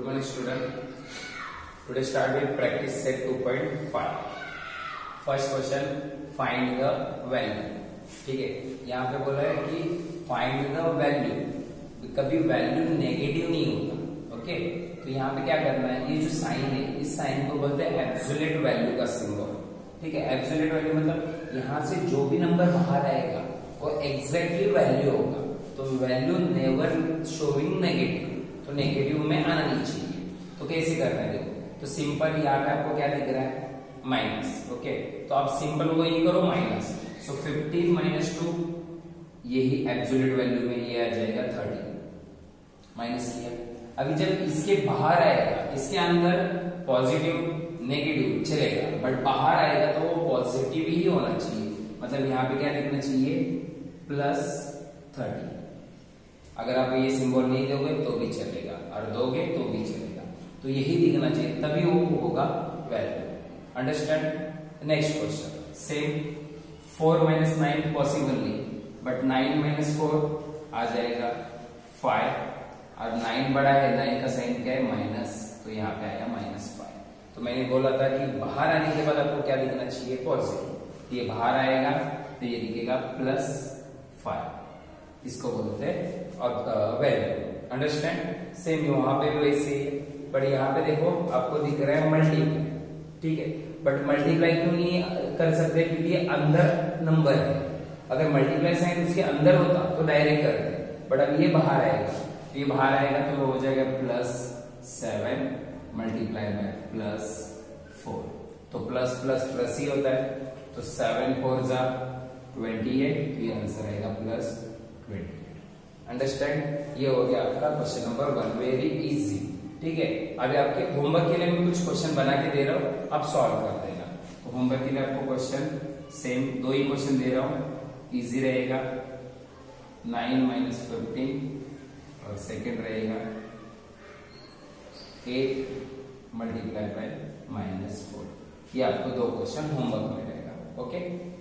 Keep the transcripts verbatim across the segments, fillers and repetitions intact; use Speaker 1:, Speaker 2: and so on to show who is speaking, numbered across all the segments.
Speaker 1: Good morning student. Today start with practice set two point five. First question, find the value. ठीक है, यहाँ पे बोला है कि find the value. कभी वैल्यू नेगेटिव नहीं होता. ओके, तो यहाँ पे क्या करना है, ये जो साइन है इस साइन को बोलते हैं एब्सोल्यूट वैल्यू का सिंबल. ठीक है, एब्सोल्यूट वैल्यू मतलब यहाँ से जो भी नंबर बाहर आएगा वो एग्जैक्टली वैल्यू होगा. तो वैल्यू नेवर शोइंग नेगेटिव, तो नेगेटिव में आना नहीं चाहिए. तो कैसे करना है देखो, तो सिंपल यहाँ पे आपको क्या दिख रहा है, माइनस. ओके, तो आप सिंपल वही करो minus. So fifteen minus two, यही एब्सोल्यूट वैल्यू में ये आ जाएगा थर्टी. माइनस किया. अभी जब इसके बाहर आएगा, इसके अंदर पॉजिटिव नेगेटिव चलेगा, बट बाहर आएगा तो वो पॉजिटिव ही होना चाहिए. मतलब यहाँ पे क्या लिखना चाहिए, प्लस थर्टी. अगर आप ये सिंबल नहीं दोगे तो भी चलेगा, और दोगे तो भी चलेगा. तो यही दिखना चाहिए, तभी वो होगा value. Understand. Next question same. Four minus nine possible नहीं, बट नाइन माइनस फोर आ जाएगा फाइव, और नाइन बड़ा है, नाइन का साइन क्या है, माइनस. तो यहाँ पे आया माइनस फाइव. तो मैंने बोला था कि बाहर आने के बाद आपको क्या लिखना चाहिए, पॉजिटिव. ये बाहर आएगा तो ये लिखेगा प्लस फाइव. इसको बोलते हैं वैल्यू. अंडरस्टैंड. सेम वहां पे भी वैसे ही है, बट यहाँ पे देखो आपको दिख रहा है मल्टीप्लाई. ठीक है, बट मल्टीप्लाई क्यों नहीं कर सकते, क्योंकि ये अंदर नंबर है. अगर मल्टीप्लाई साइन उसके अंदर होता तो डायरेक्ट करते, बट अब ये बाहर आएगा. ये बाहर आएगा तो हो जाएगा plus seven multiply by plus four. तो प्लस प्लस प्लस ही होता है. तो सेवन फोर जा ट्वेंटी एट, ये आंसर आएगा प्लस ट्वेंटी. अंडरस्टैंड. ये हो गया आपका question number one. Very easy. ठीक है, अभी आपके होमवर्क के लिए मैं कुछ क्वेश्चन बना के दे रहा हूँ, आप सॉल्व कर देना. तो होमवर्क के लिए आपको क्वेश्चन सेम दो ही क्वेश्चन दे रहा हूँ, इजी रहेगा. नाइन माइनस फिफ्टीन, और सेकेंड रहेगा eight multiply by minus four. ये आपको दो क्वेश्चन होमवर्क में रहेगा. Okay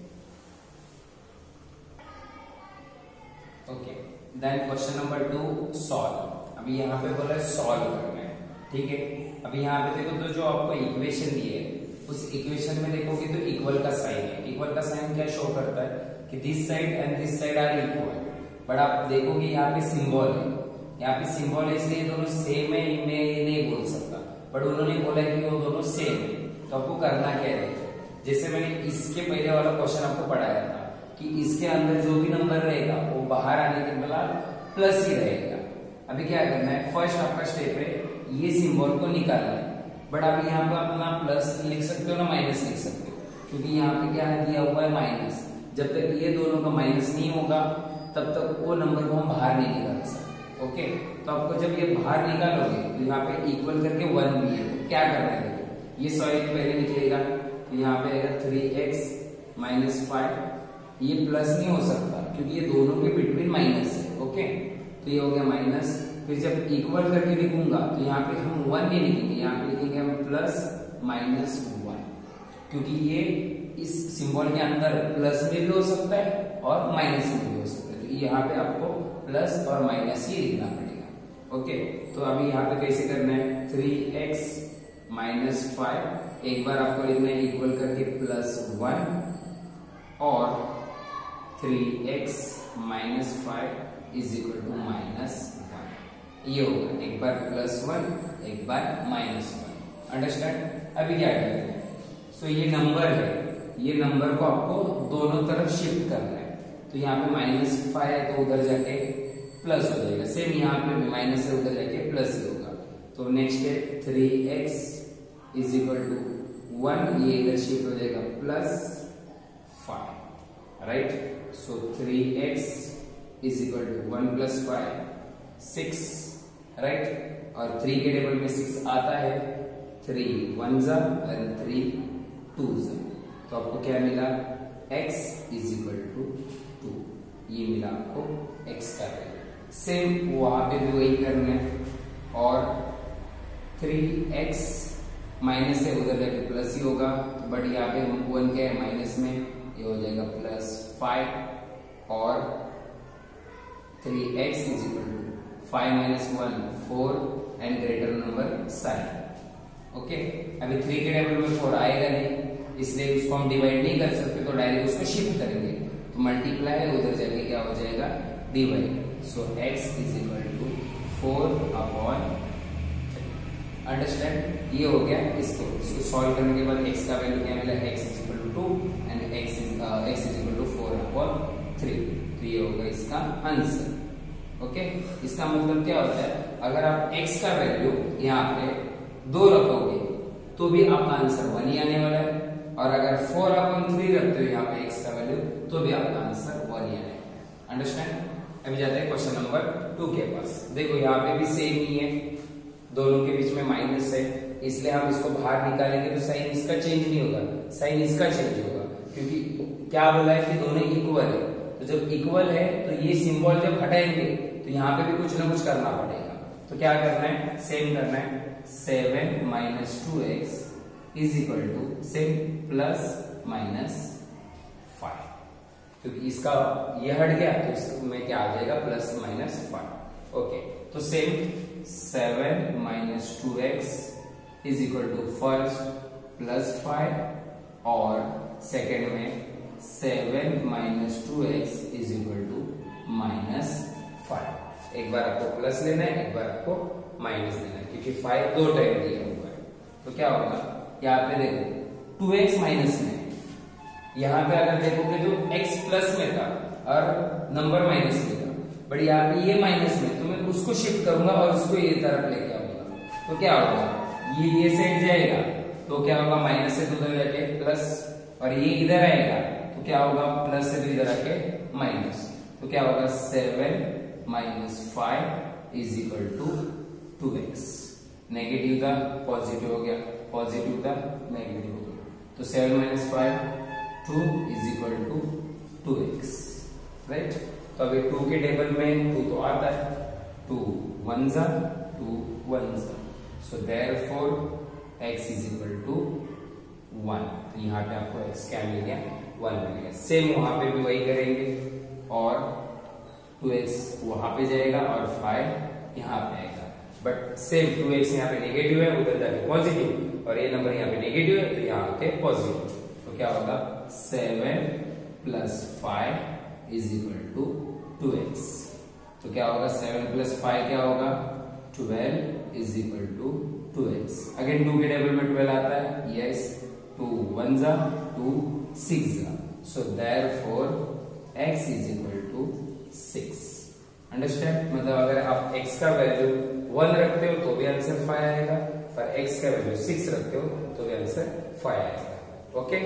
Speaker 1: okay then question number two, solve. अभी यहाँ पे बोला है सॉल्व करना है. ठीक है, अभी यहाँ पे देखो, तो जो आपको इक्वेशन दी है उस इक्वेशन में देखोगे तो इक्वल का साइन है. इक्वल का साइन क्या शो करता है कि this side and this side are equal. But आप देखोगे यहाँ पे सिंबल है, यहाँ पे सिंबल है, इसलिए दोनों सेम है, मैं ये नहीं बोल सकता. बट उन्होंने बोला कि वो दोनों सेम है. तो आपको करना क्या है, जैसे मैंने इसके पहले वाला क्वेश्चन आपको पढ़ाया था कि इसके अंदर जो भी नंबर रहेगा वो बाहर आने के बाद प्लस ही रहेगा. अभी क्या करना है, फर्स्ट आपका स्टेप है ये सिंबल को निकालना है. बट आप यहाँ पे अपना प्लस लिख सकते हो ना माइनस लिख सकते हो, क्योंकि यहाँ पे क्या है दिया हुआ है माइनस. जब तक ये दोनों का माइनस नहीं होगा तब तक वो नंबर को हम बाहर नहीं निकाल सकते. ओके, तो आपको जब ये बाहर निकालोगे तो यहाँ पे इक्वल करके वन भी है. तो क्या करना है, देखो ये सॉरी पहले निकलेगा, तो यहाँ पे आएगा थ्री एक्स माइनस फाइव. ये प्लस नहीं हो सकता क्योंकि ये दोनों के बिटवीन माइनस है. ओके, तो ये हो गया माइनस. फिर जब इक्वल करके लिखूंगा तो यहाँ पे हम वन नहीं लिखेंगे, यहाँ पे लिखेंगे हम प्लस माइनस वन, क्योंकि ये इस सिंबल के अंदर प्लस में भी हो सकता है और माइनस में भी हो सकता है. तो यहाँ पे आपको प्लस और माइनस ही लिखना पड़ेगा. ओके, तो अभी यहाँ पे कैसे करना है, थ्री एक्स माइनस फाइव, एक बार आपको लिखना है इक्वल करके प्लस वन, और three x minus five is equal to minus one. ये होगा एक बार प्लस वन, एक बार माइनस वन. अंडरस्टैंड. अभी क्या करना है, सो so, ये नंबर है, ये नंबर को आपको दोनों तरफ शिफ्ट करना है. तो यहाँ पे माइनस फाइव है तो उधर जाके प्लस हो जाएगा. सेम यहाँ पे भी माइनस है, उधर जाके प्लस ही होगा. तो नेक्स्ट है three x is equal to one, ये इधर शिफ्ट हो जाएगा plus five. Right, so three x is equal to one plus five, six. Right, और थ्री के टेबल में सिक्स आता है, थ्री वन जा एंड थ्री टू जा. तो आपको क्या मिला, x is equal to two. ये मिला आपको x का वैल्यू. सेम वहां पे भी वही करना है, और थ्री एक्स माइनस है उधर जाके प्लस ही होगा. बट यहाँ पे हम वन क्या है माइनस में, ये हो जाएगा प्लस फाइव, और three x is equal to five minus one four and greater number sign. Okay, अभी थ्री के टेबल में फोर आएगा नहीं, इसलिए उसको हम डिवाइड नहीं कर सकते, तो डायरेक्ट उसको शिफ्ट करेंगे, तो मल्टीप्लाई उधर जाके क्या हो जाएगा, divide. So x is equal to four upon, understand, ये हो गया। इसको इसको सॉल्व करने के बाद x का वैल्यू क्या मिला, x is equal to two and x is x is equal to four upon three, तो ये होगा इसका आंसर। ओके, इसका मतलब क्या होता है, अगर आप x का वैल्यू यहाँ पे दो रखोगे तो भी आपका आंसर वन ही आने वाला है, और अगर फोर अपॉन थ्री रखते हो यहाँ पे x का वैल्यू तो भी आपका आंसर वन ही आने वाला है। अंडरस्टैंड। अभी जाते हैं क्वेश्चन नंबर टू के पास। देखो यहाँ पे भी सेम ही है, दोनों के बीच में माइनस है, इसलिए हम इसको बाहर निकालेंगे तो साइन इसका चेंज नहीं होगा, साइन इसका चेंज होगा, क्योंकि क्या बोला है कि दोनों इक्वल है। तो जब इक्वल है तो ये सिंबल जब हटाएंगे तो यहाँ पे भी कुछ ना कुछ करना पड़ेगा। तो क्या करना है, सेम करना है, seven minus two x is equal to same plus minus five, क्योंकि इसका ये हट गया तो इसमें क्या आ जाएगा, प्लस माइनस फाइव। ओके, तो same seven minus two x is equal to first plus five, और सेकेंड में seven minus two x is equal to minus five. एक बार आपको प्लस लेना है, एक बार आपको माइनस लेना है, क्योंकि फाइव दो टाइम दिया हुआ है। तो क्या होगा, यहाँ पे देखो टू एक्स माइनस में, यहाँ पे अगर देखोगे तो x प्लस में था और नंबर माइनस में था, बट यहाँ पे ये माइनस में, तो मैं उसको शिफ्ट करूंगा और उसको ये तरफ लेके आऊंगा, तो क्या होगा, ये ये साइड जाएगा तो क्या होगा, माइनस से उधर जाके प्लस, और ये इधर आएगा तो क्या होगा, प्लस से इधर आके माइनस, तो क्या होगा, seven minus five is equal to two x. Negative था पॉजिटिव हो गया, पॉजिटिव था नेगेटिव हो गया, तो seven minus five two is equal to two x, right. तो अभी टू के टेबल में टू तो आता है, टू वन जा टू वन जा, so therefore x is equal to one. तो यहाँ पे आपको x क्या मिल गया, वन मिल गया। सेम वहां पे भी वही करेंगे, और टू एक्स वहां पे जाएगा और फाइव यहाँ पे आएगा, बट सेम टू एक्स यहाँ पे नेगेटिव है, उधर जाके पॉजिटिव, और ये नंबर यहाँ पे नेगेटिव है तो यहाँ आके पॉजिटिव, तो क्या होगा, seven plus five is equal to two x. तो क्या होगा, सेवन प्लस फाइव क्या होगा, twelve is equal to two x. Again two के टेबल में ट्वेल्व आता है, यस, टू वन जा टू सिक्स जा, so therefore x is equal to six. Understand, मतलब अगर आप x का वैल्यू वन रखते हो तो भी आंसर फाइव आएगा, और x का वैल्यू सिक्स रखते हो तो भी आंसर फाइव आएगा। Okay,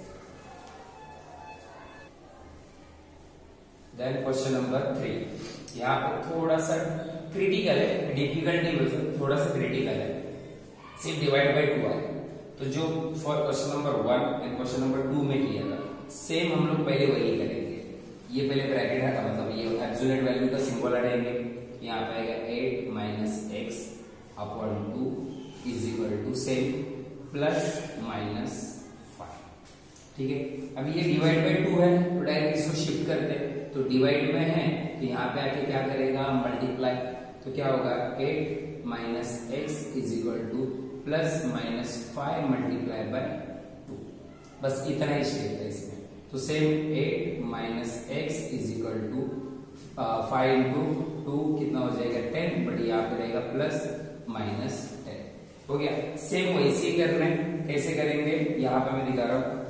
Speaker 1: then question number three. यहाँ पे थोड़ा सा क्रिटिकल है, डिफिकल्ट नहीं बोल सकते, थोड़ा सा क्रिटिकल है, सिर्फ डिवाइड बाय टू है। तो जो for question number one and question number two में किया था, सेम हम लोग पहले वही करेंगे। ये पहले ब्रैकेट हटा, मतलब ये एब्सोल्यूट वैल्यू का सिंबल हटाएंगे, यहाँ पे आएगा eight minus x upon two is equal to same plus minus five. ठीक है, अभी ये डिवाइड बाय टू है तो डायरेक्ट इसको शिफ्ट करते हैं, तो डिवाइड में है तो यहाँ पे आके क्या करेगा, मल्टीप्लाई, तो क्या होगा, eight minus x is equal to plus minus five multiply by two. बस इतना ही स्टेप है इसमें। तो same eight minus x is equal to five into two कितना हो जाएगा, टेन, बट यहाँ पे रहेगा प्लस माइनस टेन। हो गया, सेम वैसे ही करना है। कैसे करेंगे, यहाँ पे मैं दिखा रहा हूं,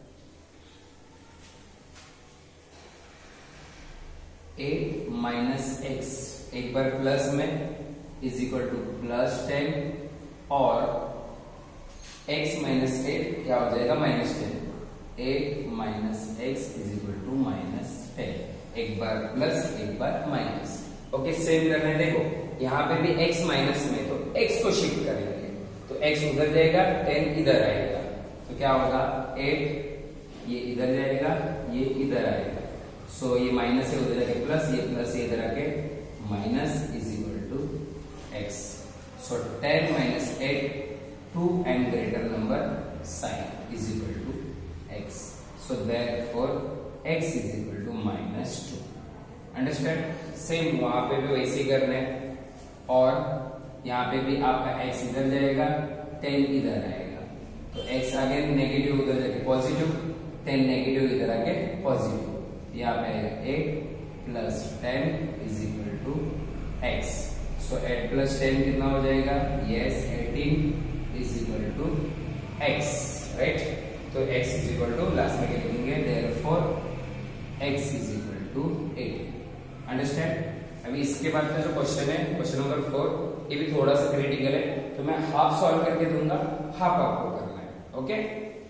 Speaker 1: एट माइनस एक्स एक बार प्लस में is equal to plus ten, और x माइनस एट क्या हो जाएगा, minus ten. Eight minus x is equal to minus ten, एक बार प्लस एक बार माइनस। ओके, सेम करने देखो, यहाँ पे भी x माइनस में, तो x को शिफ्ट करेंगे, तो x उधर जाएगा, टेन इधर आएगा, तो क्या होगा, एट ये इधर जाएगा, ये इधर आएगा, सो so, ये माइनस है उधर जाके प्लस, ये प्लस ये इधर आके minus is equal to x. So ten minus eight, two and greater number sign is equal to x. So therefore x is equal to minus two. Understand? Same वहां पे भी वैसे ही करना है, और यहाँ पे भी आपका x इधर जाएगा, टेन इधर आएगा, तो x आगे नेगेटिव उधर जाके पॉजिटिव, टेन नेगेटिव इधर आके पॉजिटिव, यहाँ पे आएगा eight plus ten is equal to x. So eight plus ten कितना हो जाएगा, yes eighteen is equal to x, right. तो x is equal to last में क्या लिखेंगे, therefore x is equal to eighteen. Understand. अभी इसके बाद का जो क्वेश्चन है, क्वेश्चन नंबर फोर, ये भी थोड़ा सा क्रिटिकल है, तो मैं हाफ सॉल्व करके दूंगा, हाफ आपको करना है, okay.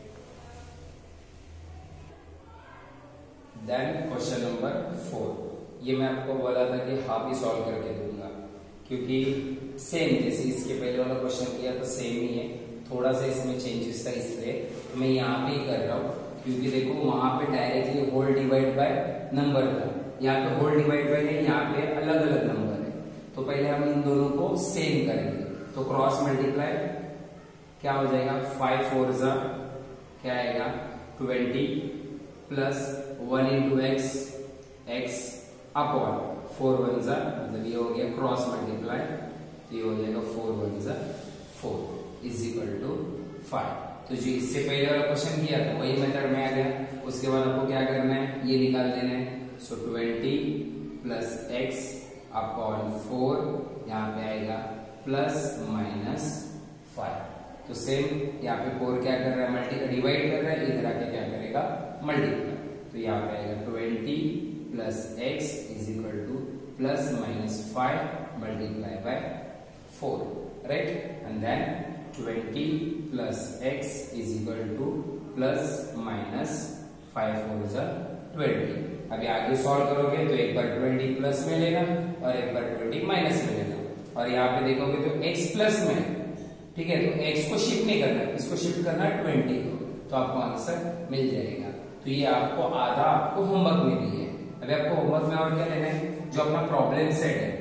Speaker 1: Then question number four, ये मैं आपको बोला था कि हाफ ही सॉल्व करके दूंगा, क्योंकि सेम जैसे इसके पहले वाला क्वेश्चन किया तो सेम ही है, थोड़ा सा इसमें चेंजेस था, इसलिए तो मैं यहाँ पे ही कर रहा हूँ, क्योंकि देखो वहां पे directly whole divide by number था, यहाँ पे होल डिवाइड बाय नहीं, यहाँ पे अलग अलग नंबर है, तो पहले हम इन दोनों को सेम करेंगे, तो क्रॉस मल्टीप्लाई क्या हो जाएगा, फाइव फोर जा क्या आएगा, twenty plus one into x, x upon four one जा, मतलब ये हो गया क्रॉस मल्टीप्लाई, तो ये हो जाएगा फोर वन जा four is equal to five. तो जो इससे पहले वाला क्वेश्चन किया था वही मेथड में आ गया। उसके बाद आपको क्या करना है, ये निकाल देना है, so twenty plus x upon four, यहाँ पे आएगा प्लस माइनस फाइव, तो सेम यहाँ पे फोर क्या कर रहा है, मल्टी डिवाइड कर रहा है, इधर आके क्या करेगा, मल्टीप्लाई, तो यहाँ पे आएगा twenty plus x is equal to plus minus five multiply by four, right, and then twenty plus x is equal to plus minus five four जा ट्वेंटी। अभी आगे सॉल्व करोगे तो एक बार ट्वेंटी प्लस में लेना और एक बार ट्वेंटी माइनस में लेना, और यहाँ पे देखोगे तो x प्लस में, ठीक है, तो x को शिफ्ट नहीं करना है, इसको शिफ्ट करना है ट्वेंटी को, तो आपको आंसर मिल जाएगा। तो ये आपको आधा आपको होमवर्क में दी है। अभी आपको होमवर्क में और क्या लेना है, जो अपना प्रॉब्लम सेट है,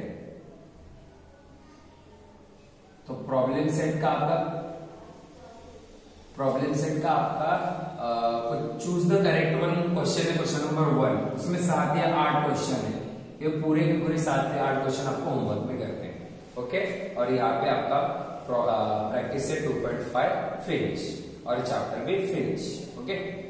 Speaker 1: तो प्रॉब्लम सेट का आपका प्रॉब्लम सेट का आपका choose the correct one question है, क्वेश्चन नंबर वन, उसमें सात या आठ क्वेश्चन है, ये पूरे के पूरे सात या आठ क्वेश्चन आपको होमवर्क में करने हैं, ओके। और यहाँ पे आपका प्रैक्टिस से टू पॉइंट फाइव फिनिश और चैप्टर भी फिनिश, ओके।